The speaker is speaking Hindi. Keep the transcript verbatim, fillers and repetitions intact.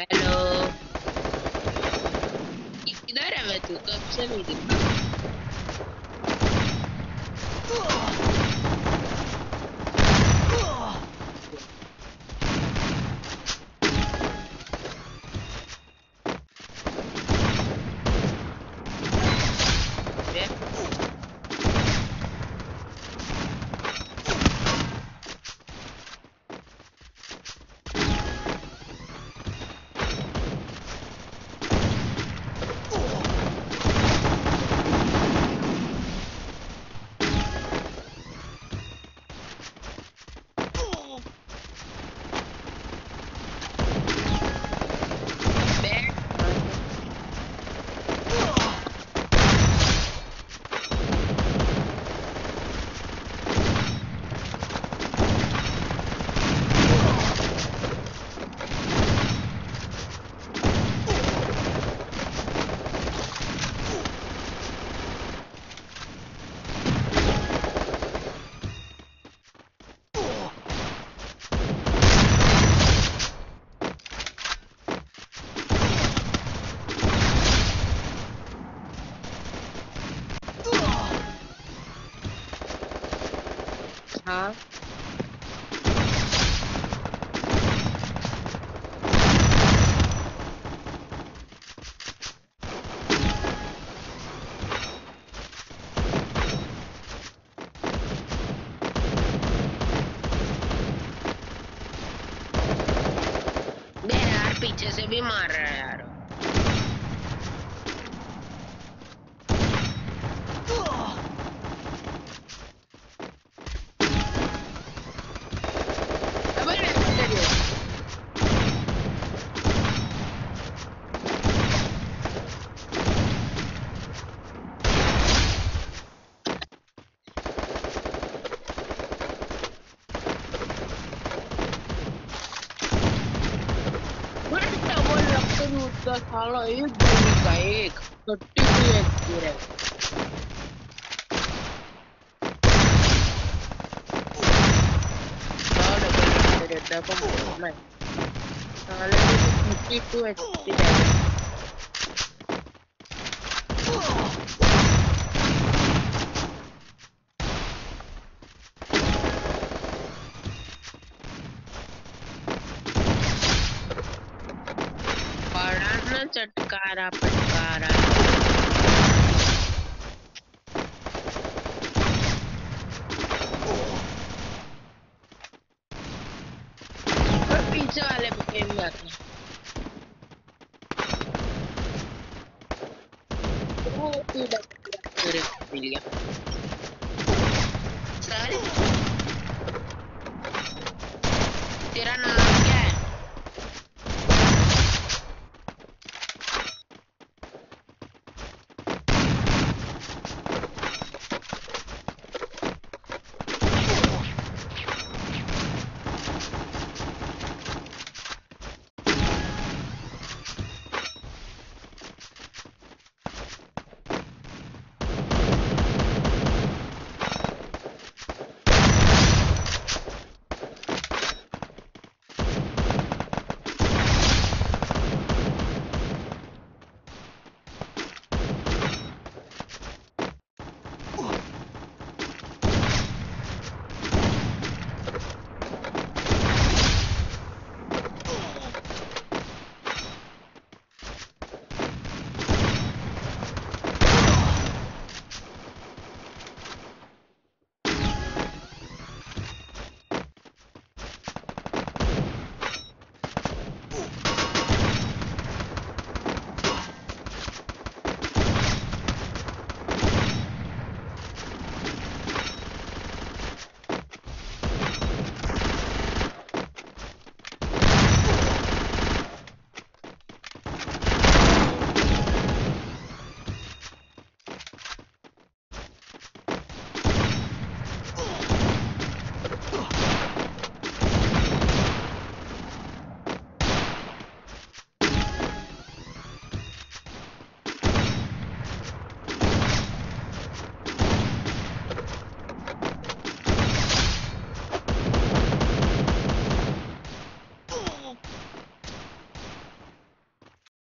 हेलो। किधर है? मैं तू कब से नहीं दिखा। बे, बैठ। हाँ, बे यार पीछे से भी मार रहा है यार। अबे नहीं, तेरी- बे डबल लगते भी उसका साला एक गोली का एक थर्टी टू एचपी है। साला डबल लगते रहता है पर मैं साले थर्टी टू एचपी है। पड़ा ना चटकारा पटकारा। और पीछे वाले पे भी आते हैं। वो भी पूरे मिल गया। सर तेरा नाम